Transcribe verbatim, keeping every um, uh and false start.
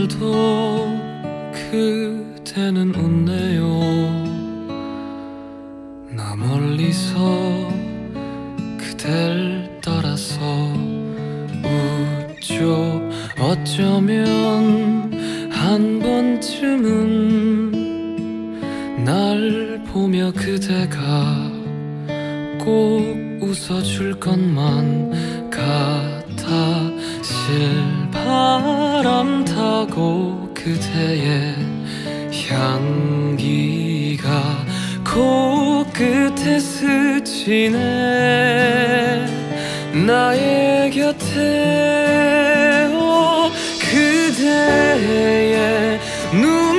오늘도 그대는 웃네요. 나 멀리서 그댈 따라서 웃죠. 어쩌면 한 번쯤은 날 보며 그대가 꼭 웃어줄 것만 같아. 실바람 타고 그대의 향기가 코끝에 스치네. 나의 곁에 오 그대의 눈